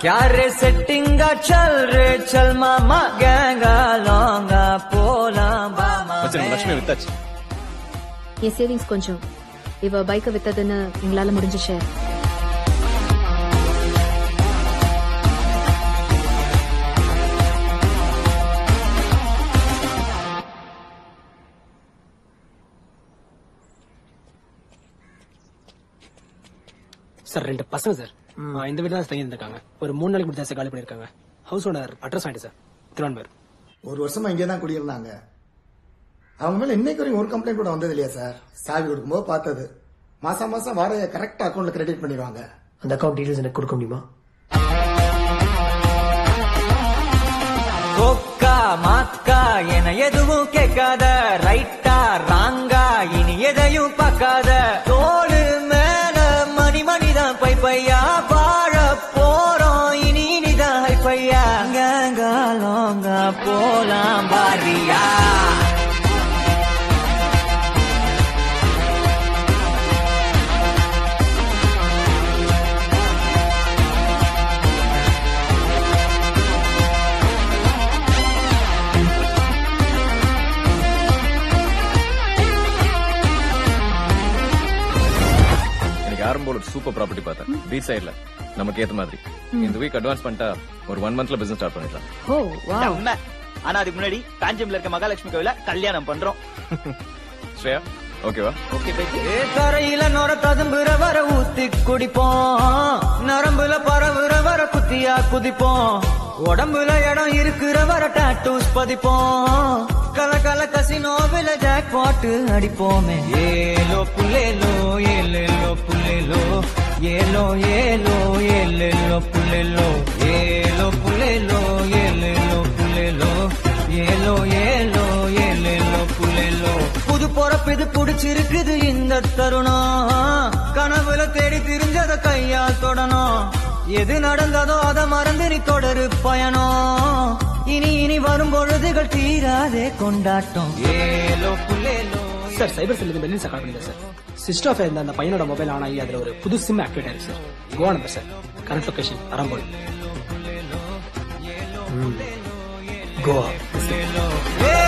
क्या रे सेटिंगा चल रे चल मामा गैंगा लॉन्गा போலாம் பாமா லட்சுமி வித்தாச்சு என் சேவிங்ஸ் கொஞ்சம் இவ பைக்கை வித்ததுன்னு எங்களால முடிஞ்சிச்சு. சார் 2 பசங்க சார் இந்த வீடு தான் தங்கி இருந்திருக்காங்க. ஒரு 3 நாளைக்கு முடிச்சா காலி பண்ணிருக்காங்க. ஹவுஸ் ஓனர் அட்ரஸ் வாங்கிட்டு சார் திருவான்மூர். 1 வருஷமா இங்கே தான் குடியிருந்தாங்க. அவங்க மேல இன்னைக்கு வரைக்கும் ஒரு கம்ப்ளைண்ட் கூட வந்தது இல்லையா சார்? சாவி கொடுக்கும்போது பார்த்தது. மாசம் மாசம் வாடகை கரெக்டா அக்கௌண்ட்ல கிரெடிட் பண்ணிடுவாங்க. அந்த அக்கௌண்ட் டீடைல்ஸ் எனக்கு கொடுக்க முடியுமா? கோக்கா மாக்கா என எதுவும் கேட்காத, ரைட்டா ராங்கா இனி எதையும் பார்க்காத, தோளு மேல மணி மணிதான் பை பையா வாழ போறோம் இனி இனிதான் ஹை பையா கேங்கா லோங்கா போலாம் பாரியா. ஆரம்பம் ஒரு சூப்பர் ப்ராப்பர்ட்டி பார்த்தேன் பீச் சைடுல நமக்கு ஏத்த மாதிரி. இந்த வீக் அட்வான்ஸ் பண்ணிட்டா ஒரு 1 மந்த்ல பிசினஸ் ஸ்டார்ட் பண்ணிடலாம். Oh wow. ஆனா அதுக்கு முன்னாடி காஞ்சிபுரம்ல இருக்க மகாலட்சுமி கோவில கல்யாணம் பண்றோம். ஸ்ரேயா ஓகேவா? ஓகே பைக்கு. கரையில நொர ததும்புற வர ஊத்தி குடிப்போம், நரம்புல பரவுற வர குத்தியா குதிப்போம், உடம்புல இடம் இருக்கிற வர டாட்டூஸ் பதிப்போம், கல கல கசினோவில ஜாக் பாட்டு அடிப்போமே. ஏலோ புல்லேலோ ஏலேலோ புல்லேலோ ஏலோ ஏலோ ஏலேலோ புல்லேலோ ஏலோ புல்லேலோ ஏலேலோ புல்லேலோ ஏலோ ஏலோ ஏலேலோ புல்லேலோ. புது பொறப்பு இது புடிச்சிருக்குது இந்த தருணம், கனவுல தேடி திரிஞ்சத கையா தொடணும், எது நடந்ததோ அத மறந்து நீ தொடரு பயணம், இனி இனி வரும் பொழுதுகள் தீராதே கொண்டாட்டம். ஏலோ புல்லேலோ. சார் சைபர் செல்லுக்கு மெல்லின் சார் கால் பண்ணிருந்தேன் சார். சிஸ்டர் ஆஃப் இருந்த அந்த பையனோட மொபைல் ஆன் ஆகி அதுல ஒரு புது சிம் ஆக்டிவேட் ஆயிருக்கு sir. Goa number sir. Current location Arambol Goa.